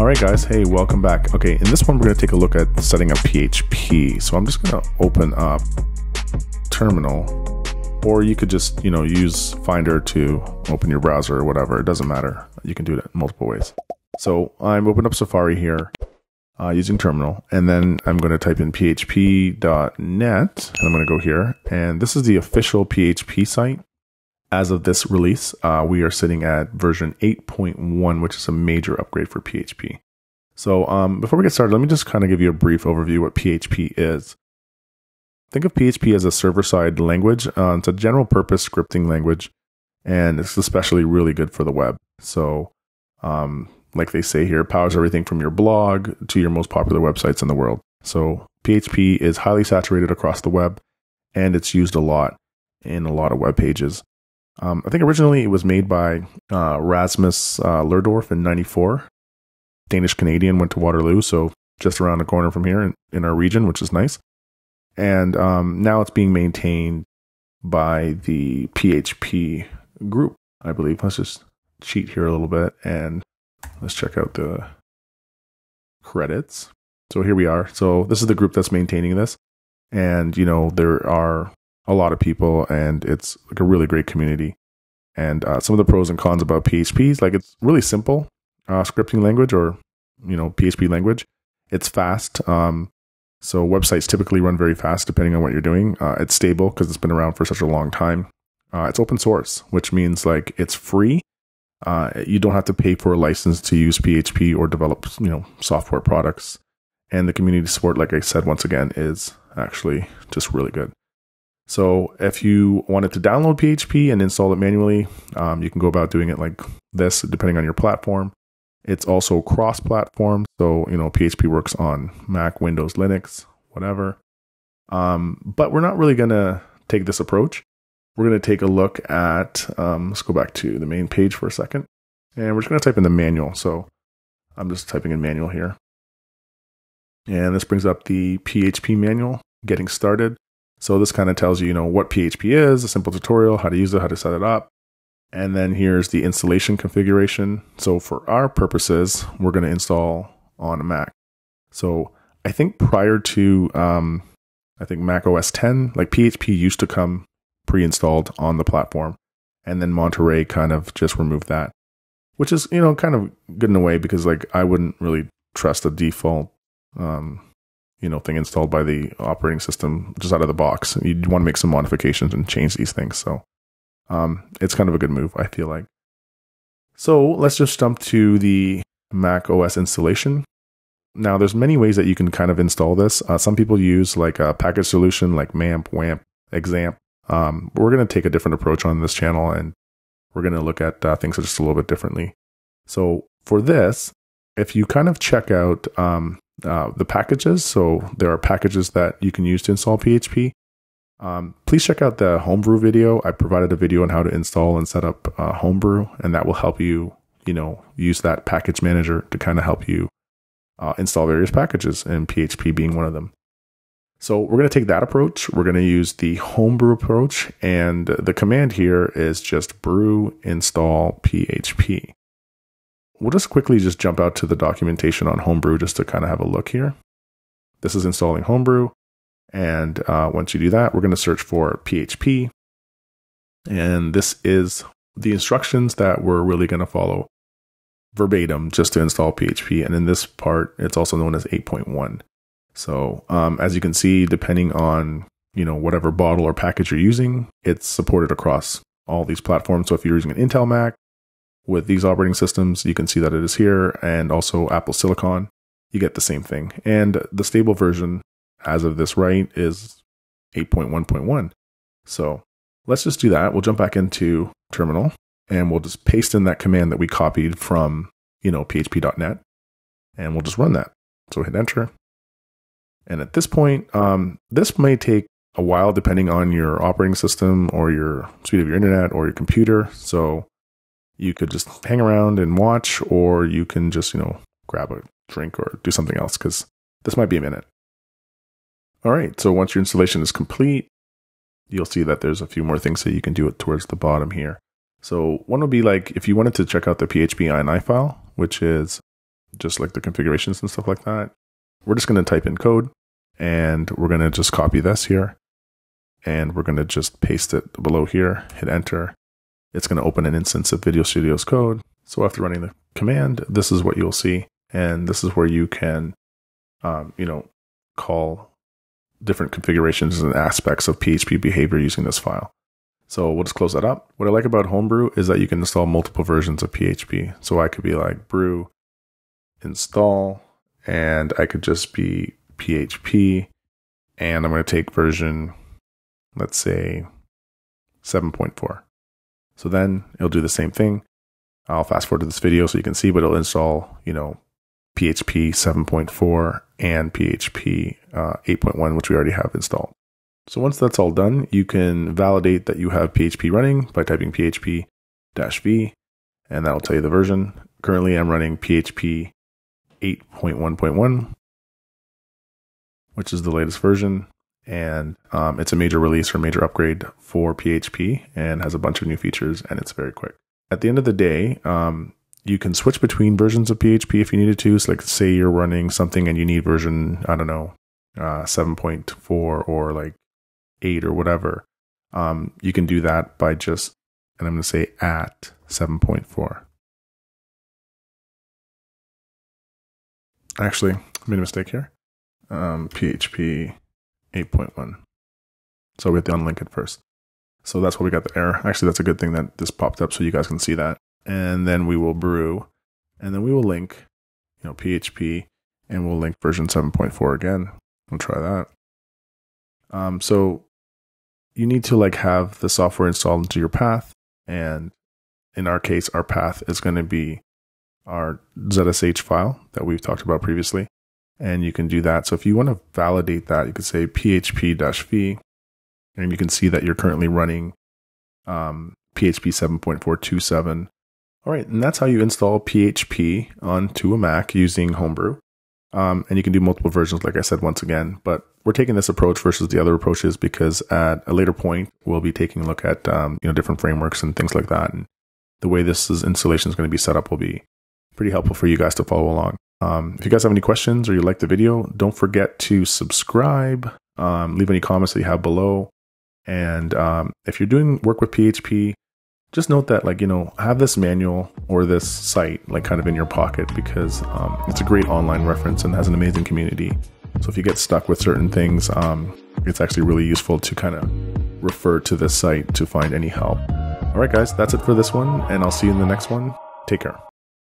All right, guys. Hey, welcome back. Okay, in this one, we're going to take a look at setting up PHP. So I'm just going to open up Terminal, or you could just, use Finder to open your browser or whatever. It doesn't matter. You can do it in multiple ways. So I'm opened up Safari here using Terminal, and then I'm going to type in php.net, and I'm going to go here, and this is the official PHP site. As of this release, we are sitting at version 8.1, which is a major upgrade for PHP. So before we get started, let me just kind of give you a brief overview of what PHP is. Think of PHP as a server-side language. It's a general-purpose scripting language, and it's especially really good for the web. So like they say here, it powers everything from your blog to your most popular websites in the world. So PHP is highly saturated across the web, and it's used a lot in a lot of web pages. I think originally it was made by Rasmus Lerdorf in '94. Danish-Canadian, went to Waterloo, so just around the corner from here in our region, which is nice. And now it's being maintained by the PHP group, I believe. Let's just cheat here a little bit and let's check out the credits. So here we are. So this is the group that's maintaining this. And, there are a lot of people, and it's like a really great community. And some of the pros and cons about PHP is like it's really simple scripting language, or PHP language. It's fast, so websites typically run very fast depending on what you're doing. It's stable because it's been around for such a long time. It's open source, which means like it's free. You don't have to pay for a license to use PHP or develop software products. And the community support, like I said, once again, is actually just really good. So if you wanted to download PHP and install it manually, you can go about doing it like this, depending on your platform. It's also cross-platform, so PHP works on Mac, Windows, Linux, whatever. But we're not really going to take this approach. We're going to take a look at, let's go back to the main page for a second, and we're just going to type in the manual. So I'm just typing in manual here. And this brings up the PHP manual, getting started. So this kind of tells you, what PHP is, a simple tutorial, how to use it, how to set it up. And then here's the installation configuration. So for our purposes, we're going to install on a Mac. So I think prior to, macOS 10, like PHP used to come pre-installed on the platform. And then Monterey kind of just removed that, which is, kind of good in a way, because like I wouldn't really trust a default, thing installed by the operating system just out of the box. You'd want to make some modifications and change these things. So it's kind of a good move, I feel like. So let's just jump to the Mac OS installation. Now, there's many ways that you can kind of install this. Some people use like a package solution like MAMP, WAMP, XAMPP. We're going to take a different approach on this channel, and we're going to look at things just a little bit differently. So for this, if you kind of check out the packages, so there are packages that you can use to install PHP. Please check out the Homebrew video. I provided a video on how to install and set up Homebrew, and that will help you, use that package manager to kind of help you install various packages, and PHP being one of them. So we're going to take that approach. We're going to use the Homebrew approach, and the command here is just brew install PHP. We'll just quickly jump out to the documentation on Homebrew just to kind of have a look here. This is installing Homebrew. And once you do that, we're going to search for PHP. And this is the instructions that we're really going to follow verbatim just to install PHP. And in this part, it's also known as 8.1. So as you can see, depending on, whatever bottle or package you're using, it's supported across all these platforms. So if you're using an Intel Mac with these operating systems, you can see that it is here, and also Apple Silicon, you get the same thing. And the stable version as of this right is 8.1.1. So let's just do that. We'll jump back into Terminal, and we'll just paste in that command that we copied from, php.net, and we'll just run that. So hit enter. And at this point, this may take a while depending on your operating system or your speed of your internet or your computer. So you could just hang around and watch, or you can just, grab a drink or do something else, because this might be a minute. All right, so once your installation is complete, you'll see that there's a few more things that you can do towards the bottom here. So one would be like if you wanted to check out the PHP.ini file, which is just like the configurations and stuff like that. We're just going to type in code, and we're going to just copy this here, and we're going to just paste it below here, hit enter. It's going to open an instance of Video Studio's code. So after running the command, this is what you'll see. And this is where you can, call different configurations and aspects of PHP behavior using this file. So we'll just close that up. What I like about Homebrew is that you can install multiple versions of PHP. So I could be like brew install, and I could just be PHP, and I'm going to take version, let's say 7.4. So then it'll do the same thing. I'll fast forward to this video so you can see, but it'll install, PHP 7.4 and PHP 8.1, which we already have installed. So once that's all done, you can validate that you have PHP running by typing php-v, and that'll tell you the version. Currently, I'm running PHP 8.1.1, which is the latest version, and it's a major release or major upgrade for PHP and has a bunch of new features, and it's very quick. At the end of the day, you can switch between versions of PHP if you needed to. So like say you're running something and you need version, 7.4 or like 8 or whatever. You can do that by just, and I'm going to say at 7.4. Actually, I made a mistake here. PHP 8.1. So we have to unlink it first. So that's why we got the error. Actually, that's a good thing that this popped up so you guys can see that. And then we will brew, and then we will link, PHP, and we'll link version 7.4 again. We'll try that. So you need to have the software installed into your path. And in our case, our path is going to be our ZSH file that we've talked about previously. And you can do that. So if you want to validate that, you could say php-v, and you can see that you're currently running PHP 7.427. All right, and that's how you install PHP onto a Mac using Homebrew. And you can do multiple versions, like I said, once again. But we're taking this approach versus the other approaches because at a later point, we'll be taking a look at different frameworks and things like that. And the way this installation is going to be set up will be pretty helpful for you guys to follow along. If you guys have any questions or you like the video, don't forget to subscribe. Leave any comments that you have below. And if you're doing work with PHP, just note that, have this manual or this site, kind of in your pocket, because it's a great online reference and has an amazing community. So if you get stuck with certain things, it's actually really useful to kind of refer to this site to find any help. All right, guys, that's it for this one, and I'll see you in the next one. Take care.